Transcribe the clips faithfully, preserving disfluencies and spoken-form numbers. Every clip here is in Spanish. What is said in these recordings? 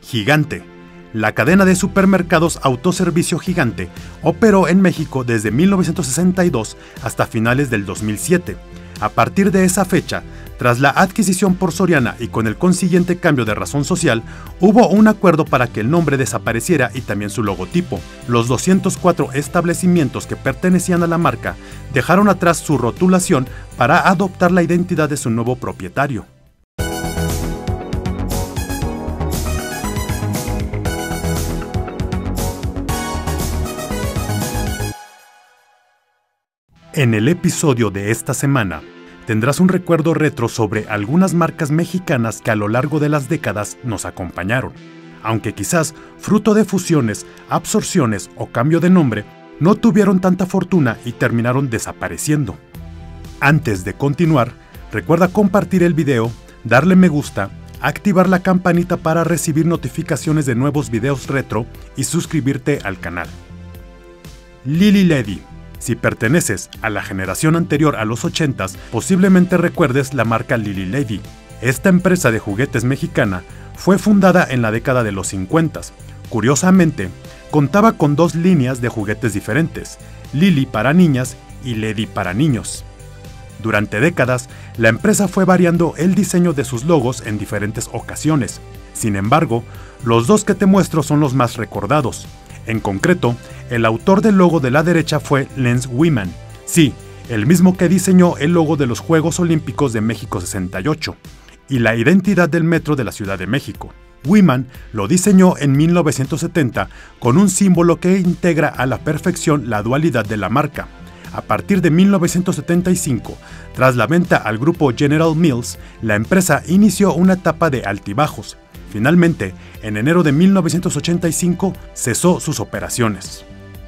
Gigante. La cadena de supermercados Autoservicio Gigante operó en México desde mil novecientos sesenta y dos hasta finales del dos mil siete. A partir de esa fecha, tras la adquisición por Soriana y con el consiguiente cambio de razón social, hubo un acuerdo para que el nombre desapareciera y también su logotipo. Los doscientos cuatro establecimientos que pertenecían a la marca dejaron atrás su rotulación para adoptar la identidad de su nuevo propietario. En el episodio de esta semana, tendrás un recuerdo retro sobre algunas marcas mexicanas que a lo largo de las décadas nos acompañaron, aunque quizás fruto de fusiones, absorciones o cambio de nombre, no tuvieron tanta fortuna y terminaron desapareciendo. Antes de continuar, recuerda compartir el video, darle me gusta, activar la campanita para recibir notificaciones de nuevos videos retro y suscribirte al canal. Lili Ledy. Si perteneces a la generación anterior a los ochentas, posiblemente recuerdes la marca Lili Ledy. Esta empresa de juguetes mexicana fue fundada en la década de los cincuentas. Curiosamente, contaba con dos líneas de juguetes diferentes, Lili para niñas y Ledy para niños. Durante décadas, la empresa fue variando el diseño de sus logos en diferentes ocasiones. Sin embargo, los dos que te muestro son los más recordados. En concreto, el autor del logo de la derecha fue Lance Wyman, sí, el mismo que diseñó el logo de los Juegos Olímpicos de México sesenta y ocho, y la identidad del metro de la Ciudad de México. Wyman lo diseñó en mil novecientos setenta con un símbolo que integra a la perfección la dualidad de la marca. A partir de mil novecientos setenta y cinco, tras la venta al grupo General Mills, la empresa inició una etapa de altibajos. Finalmente, en enero de mil novecientos ochenta y cinco, cesó sus operaciones.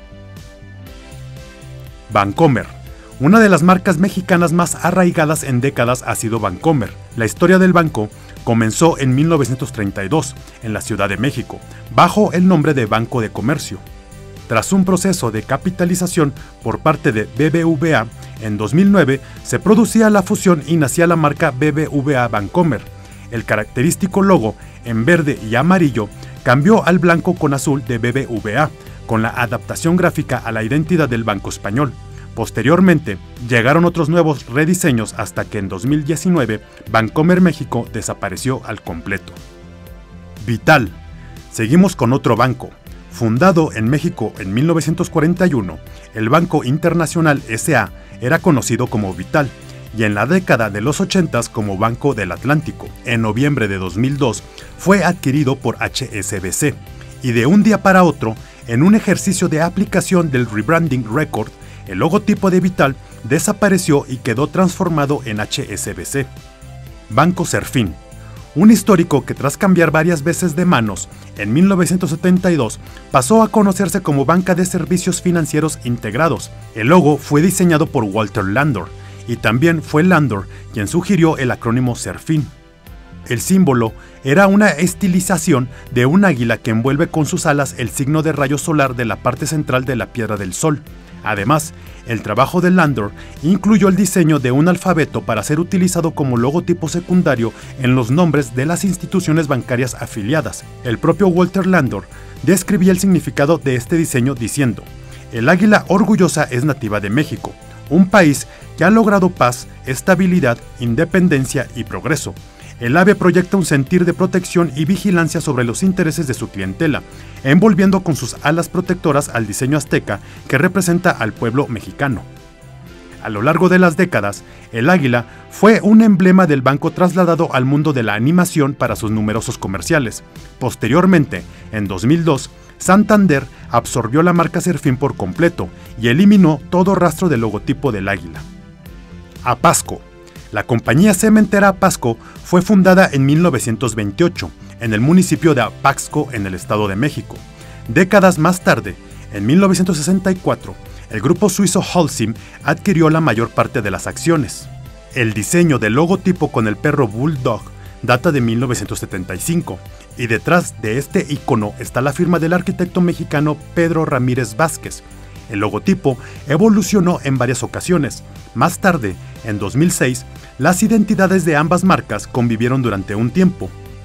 Vancomer. Una de las marcas mexicanas más arraigadas en décadas ha sido Vancomer. La historia del banco comenzó en mil novecientos treinta y dos, en la Ciudad de México, bajo el nombre de Banco de Comercio. Tras un proceso de capitalización por parte de B B V A, en dos mil nueve se producía la fusión y nacía la marca B B V A Vancomer. El característico logo, en verde y amarillo, cambió al blanco con azul de B B V A, con la adaptación gráfica a la identidad del Banco Español. Posteriormente, llegaron otros nuevos rediseños hasta que en dos mil diecinueve, Vancomer México desapareció al completo. Vital. Seguimos con otro banco. Fundado en México en mil novecientos cuarenta y uno, el Banco Internacional S A era conocido como Vital, y en la década de los ochentas como Banco del Atlántico. En noviembre de dos mil dos fue adquirido por H S B C, y de un día para otro, en un ejercicio de aplicación del rebranding record, el logotipo de Vital desapareció y quedó transformado en H S B C. Banco Serfín. Un histórico que tras cambiar varias veces de manos, en mil novecientos setenta y dos pasó a conocerse como Banca de Servicios Financieros Integrados. El logo fue diseñado por Walter Landor, y también fue Landor quien sugirió el acrónimo Serfín. El símbolo era una estilización de un águila que envuelve con sus alas el signo de rayo solar de la parte central de la Piedra del Sol. Además, el trabajo de Landor incluyó el diseño de un alfabeto para ser utilizado como logotipo secundario en los nombres de las instituciones bancarias afiliadas. El propio Walter Landor describía el significado de este diseño diciendo: "El águila orgullosa es nativa de México, un país que ha logrado paz, estabilidad, independencia y progreso. El ave proyecta un sentir de protección y vigilancia sobre los intereses de su clientela, envolviendo con sus alas protectoras al diseño azteca que representa al pueblo mexicano". A lo largo de las décadas, el águila fue un emblema del banco trasladado al mundo de la animación para sus numerosos comerciales. Posteriormente, en dos mil dos, Santander absorbió la marca Serfín por completo y eliminó todo rastro del logotipo del águila. Apasco. La compañía cementera Apasco fue fundada en mil novecientos veintiocho, en el municipio de Apaxco, en el Estado de México. Décadas más tarde, en mil novecientos sesenta y cuatro, el grupo suizo Holcim adquirió la mayor parte de las acciones. El diseño del logotipo con el perro Bulldog data de mil novecientos setenta y cinco, y detrás de este icono está la firma del arquitecto mexicano Pedro Ramírez Vázquez. El logotipo evolucionó en varias ocasiones. Más tarde, en dos mil seis, las identidades de ambas marcas convivieron durante un tiempo.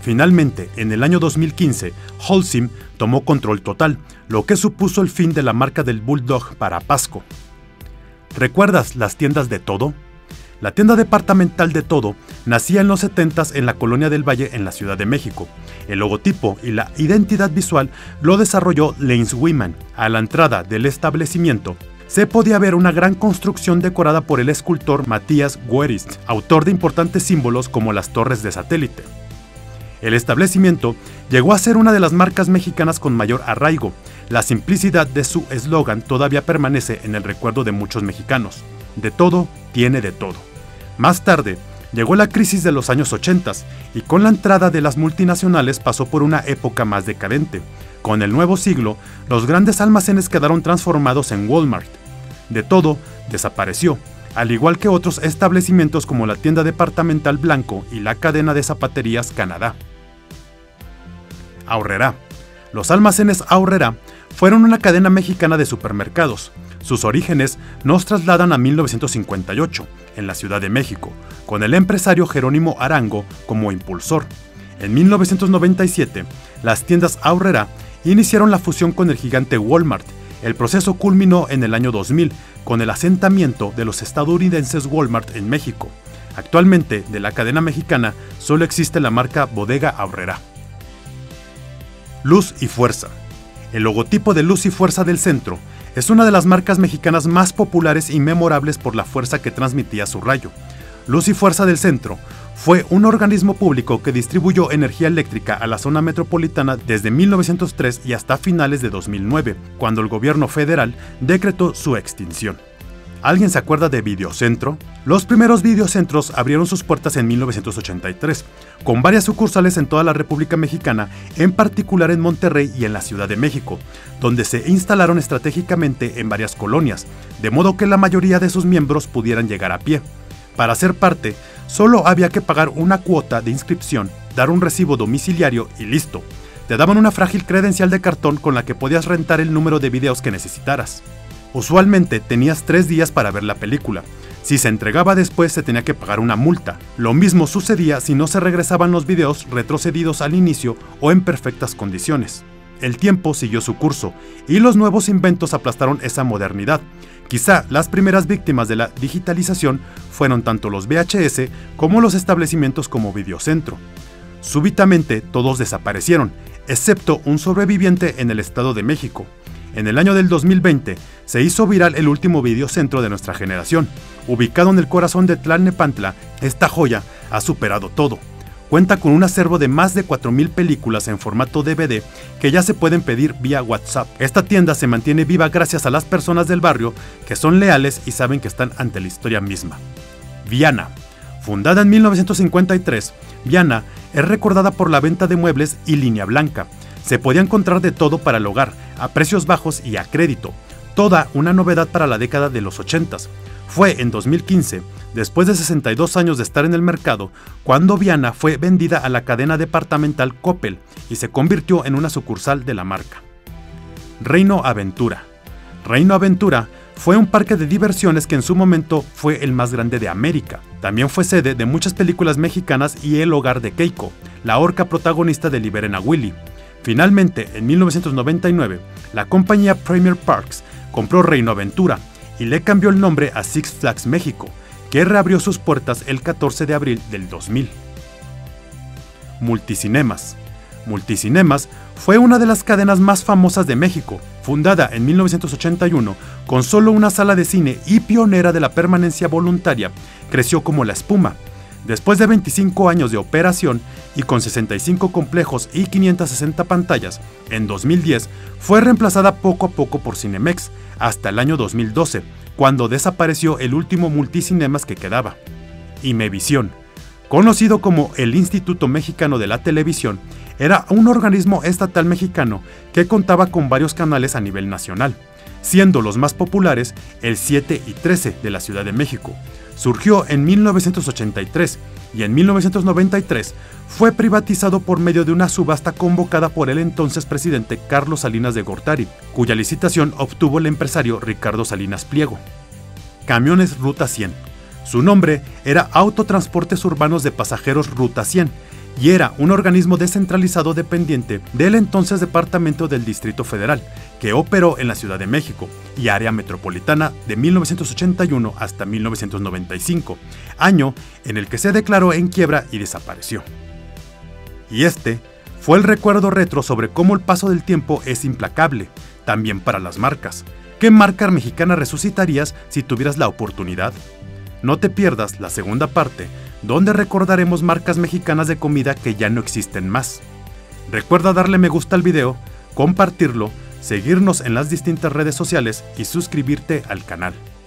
Finalmente, en el año dos mil quince, Holcim tomó control total, lo que supuso el fin de la marca del Bulldog para Pasco. ¿Recuerdas las tiendas de Todo? La tienda departamental de Todo nacía en los setentas en la Colonia del Valle en la Ciudad de México. El logotipo y la identidad visual lo desarrolló Lance Wyman. A la entrada del establecimiento se podía ver una gran construcción decorada por el escultor Matías Guerist, autor de importantes símbolos como las torres de satélite. El establecimiento llegó a ser una de las marcas mexicanas con mayor arraigo. La simplicidad de su eslogan todavía permanece en el recuerdo de muchos mexicanos. De todo, tiene de todo. Más tarde, llegó la crisis de los años ochenta y con la entrada de las multinacionales pasó por una época más decadente. Con el nuevo siglo, los grandes almacenes quedaron transformados en Walmart. De Todo desapareció, al igual que otros establecimientos como la tienda departamental Blanco y la cadena de zapaterías Canadá. Aurrerá. Los almacenes Aurrerá fueron una cadena mexicana de supermercados. Sus orígenes nos trasladan a mil novecientos cincuenta y ocho, en la Ciudad de México, con el empresario Jerónimo Arango como impulsor. En mil novecientos noventa y siete, las tiendas Aurrerá iniciaron la fusión con el gigante Walmart. El proceso culminó en el año dos mil, con el asentamiento de los estadounidenses Walmart en México. Actualmente, de la cadena mexicana, solo existe la marca Bodega Aurrerá. Luz y Fuerza. El logotipo de Luz y Fuerza del Centro es una de las marcas mexicanas más populares y memorables por la fuerza que transmitía su rayo. Luz y Fuerza del Centro fue un organismo público que distribuyó energía eléctrica a la zona metropolitana desde mil novecientos tres y hasta finales de dos mil nueve, cuando el gobierno federal decretó su extinción. ¿Alguien se acuerda de Videocentro? Los primeros videocentros abrieron sus puertas en mil novecientos ochenta y tres, con varias sucursales en toda la República Mexicana, en particular en Monterrey y en la Ciudad de México, donde se instalaron estratégicamente en varias colonias, de modo que la mayoría de sus miembros pudieran llegar a pie. Para ser parte, solo había que pagar una cuota de inscripción, dar un recibo domiciliario y listo. Te daban una frágil credencial de cartón con la que podías rentar el número de videos que necesitaras. Usualmente tenías tres días para ver la película. Si se entregaba después se tenía que pagar una multa. Lo mismo sucedía si no se regresaban los videos retrocedidos al inicio o en perfectas condiciones. El tiempo siguió su curso y los nuevos inventos aplastaron esa modernidad. Quizá las primeras víctimas de la digitalización fueron tanto los V H S como los establecimientos como Videocentro. Súbitamente todos desaparecieron, excepto un sobreviviente en el Estado de México. En el año del dos mil veinte se hizo viral el último videocentro de nuestra generación. Ubicado en el corazón de Tlalnepantla, esta joya ha superado todo. Cuenta con un acervo de más de cuatro mil películas en formato D V D que ya se pueden pedir vía WhatsApp. Esta tienda se mantiene viva gracias a las personas del barrio que son leales y saben que están ante la historia misma. Viana. Fundada en mil novecientos cincuenta y tres, Viana es recordada por la venta de muebles y línea blanca. Se podía encontrar de todo para el hogar, a precios bajos y a crédito. Toda una novedad para la década de los ochentas. Fue en dos mil quince, después de sesenta y dos años de estar en el mercado, cuando Viana fue vendida a la cadena departamental Coppel y se convirtió en una sucursal de la marca. Reino Aventura. Reino Aventura fue un parque de diversiones que en su momento fue el más grande de América. También fue sede de muchas películas mexicanas y el hogar de Keiko, la orca protagonista de Liberen a Willy. Finalmente, en mil novecientos noventa y nueve, la compañía Premier Parks compró Reino Aventura y le cambió el nombre a Six Flags México, que reabrió sus puertas el catorce de abril del dos mil. Multicinemas. Multicinemas fue una de las cadenas más famosas de México, fundada en mil novecientos ochenta y uno con solo una sala de cine y pionera de la permanencia voluntaria, creció como la espuma. Después de veinticinco años de operación y con sesenta y cinco complejos y quinientas sesenta pantallas, en dos mil diez fue reemplazada poco a poco por Cinemex, hasta el año dos mil doce, cuando desapareció el último multicinemas que quedaba. Imevisión, conocido como el Instituto Mexicano de la Televisión, era un organismo estatal mexicano que contaba con varios canales a nivel nacional, siendo los más populares el siete y trece de la Ciudad de México. Surgió en mil novecientos ochenta y tres y en mil novecientos noventa y tres fue privatizado por medio de una subasta convocada por el entonces presidente Carlos Salinas de Gortari, cuya licitación obtuvo el empresario Ricardo Salinas Pliego. Camiones Ruta cien. Su nombre era Autotransportes Urbanos de Pasajeros Ruta cien, y era un organismo descentralizado dependiente del entonces Departamento del Distrito Federal, que operó en la Ciudad de México y área metropolitana de mil novecientos ochenta y uno hasta mil novecientos noventa y cinco, año en el que se declaró en quiebra y desapareció. Y este fue el recuerdo retro sobre cómo el paso del tiempo es implacable, también para las marcas. ¿Qué marca mexicana resucitarías si tuvieras la oportunidad? No te pierdas la segunda parte, donde recordaremos marcas mexicanas de comida que ya no existen más. Recuerda darle me gusta al video, compartirlo, seguirnos en las distintas redes sociales y suscribirte al canal.